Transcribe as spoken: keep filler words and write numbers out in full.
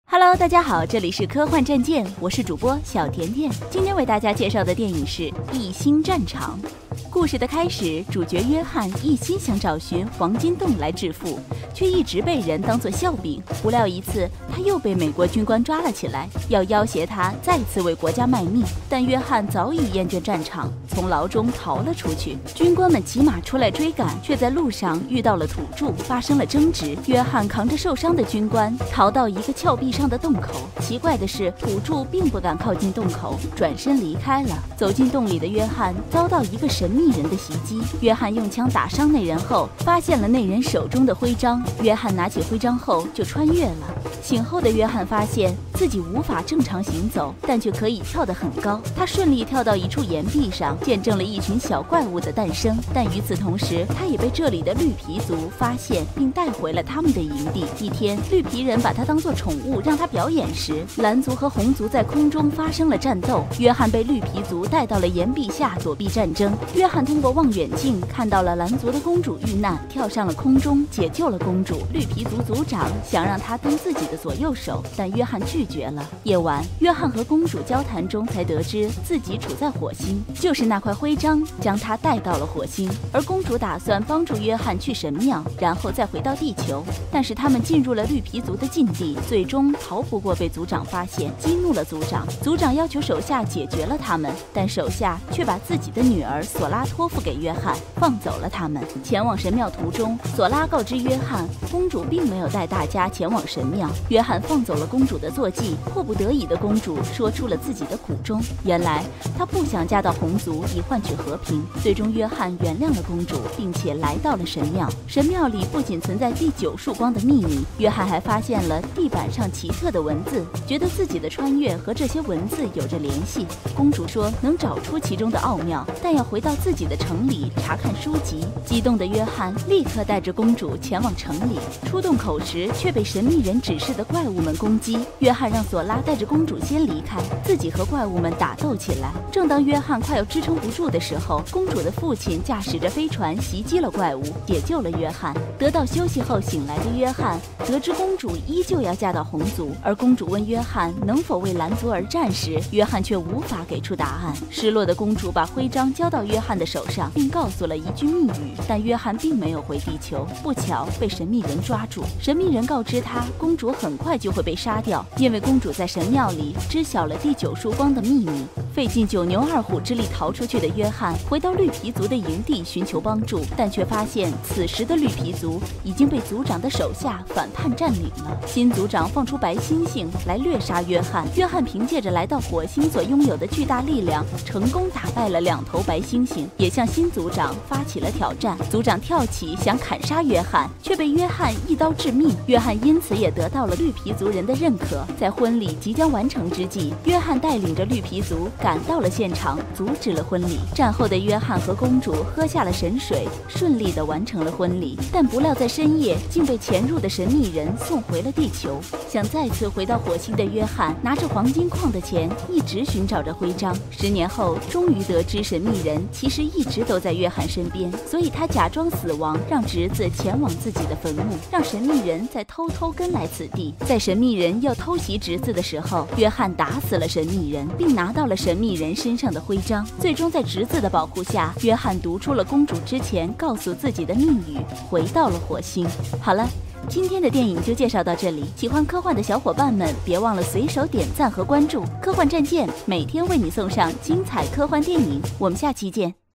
Hello， 大家好，这里是科幻战舰，我是主播小甜甜。今天为大家介绍的电影是《异星战场》。故事的开始，主角约翰一心想找寻黄金洞来致富，却一直被人当作笑柄。不料一次，他又被美国军官抓了起来，要要挟他再次为国家卖命。但约翰早已厌倦战场，从牢中逃了出去。军官们骑马出来追赶，却在路上遇到了土著，发生了争执。约翰扛着受伤的军官逃到一个峭壁上的洞口。奇怪的是，土著并不敢靠近洞口，转身离开了。走进洞里的约翰遭到一个神秘人的袭击。约翰用枪打伤那人后，发现了那人手中的徽章。约翰拿起徽章后就穿越了。醒后的约翰发现自己无法正常行走，但却可以跳得很高。他顺利跳到一处岩壁上，见证了一群小怪物的诞生。但与此同时，他也被这里的绿皮族发现，并带回了他们的营地。一天，绿皮人把他当作宠物，让他表演时，蓝族和红族在空中发生了战斗。约翰被绿皮族带到了岩壁下躲避战争。约翰通过望远镜看到了蓝族的公主遇难，跳上了空中解救了公主。绿皮族族长想让他当自己的左右手，但约翰拒绝了。夜晚，约翰和公主交谈中才得知自己处在火星，就是那块徽章将他带到了火星。而公主打算帮助约翰去神庙，然后再回到地球。但是他们进入了绿皮族的禁地，最终逃不过被族长发现，激怒了族长。族长要求手下解决了他们，但手下却把自己的女儿索拉托付给约翰，放走了他们。前往神庙途中，索拉告知约翰，公主并没有带大家前往神庙。约翰放走了公主的坐骑，迫不得已的公主说出了自己的苦衷。原来她不想嫁到红族以换取和平。最终约翰原谅了公主，并且来到了神庙。神庙里不仅存在第九束光的秘密，约翰还发现了地板上奇特的文字，觉得自己的穿越和这些文字有着联系。公主说能找出其中的奥妙，但要回到自己的城里查看书籍。激动的约翰立刻带着公主前往城里，出洞口时却被神秘人指示的怪物们攻击。约翰让索拉带着公主先离开，自己和怪物们打斗起来。正当约翰快要支撑不住的时候，公主的父亲驾驶着飞船袭击了怪物，解救了约翰。得到休息后醒来的约翰得知公主依旧要嫁到红族，而公主问约翰能否为蓝族而战时，约翰却无法给出答案。失落的公主把徽章交到约翰的手上，并告诉了一句密语，但约翰并没有回地球，不巧被神秘人抓住。神秘人告知他，公主很快就会被杀掉，因为公主在神庙里知晓了第九束光的秘密。费尽九牛二虎之力逃出去的约翰回到绿皮族的营地寻求帮助，但却发现此时的绿皮族已经被族长的手下反叛占领了。新族长放出白猩猩来掠杀约翰，约翰凭借着来到火星所拥有的巨大力量，成功打败了两头白猩猩，也向新族长发起了挑战。族长跳起想砍杀约翰，却被约翰一刀致命。约翰因此也得到了绿皮族人的认可。在婚礼即将完成之际，约翰带领着绿皮族赶到了现场，阻止了婚礼。战后的约翰和公主喝下了神水，顺利地完成了婚礼。但不料在深夜，竟被潜入的神秘人送回了地球。想再次回到火星的约翰，拿着黄金矿的钱，一直寻找着徽章。十年后，终于得知神秘人其实一直都在约翰身边，所以他假装死亡，让侄子前往自己的坟墓，让神秘人再偷偷跟来此地。在神秘人要偷袭侄子的时候，约翰打死了神秘人，并拿到了神秘人身上的徽章。最终在侄子的保护下，约翰读出了公主之前告诉自己的密语，回到了火星。好了，今天的电影就介绍到这里，喜欢科幻的小伙伴们别忘了随手点赞和关注科幻战舰，每天为你送上精彩科幻电影。我们下期见。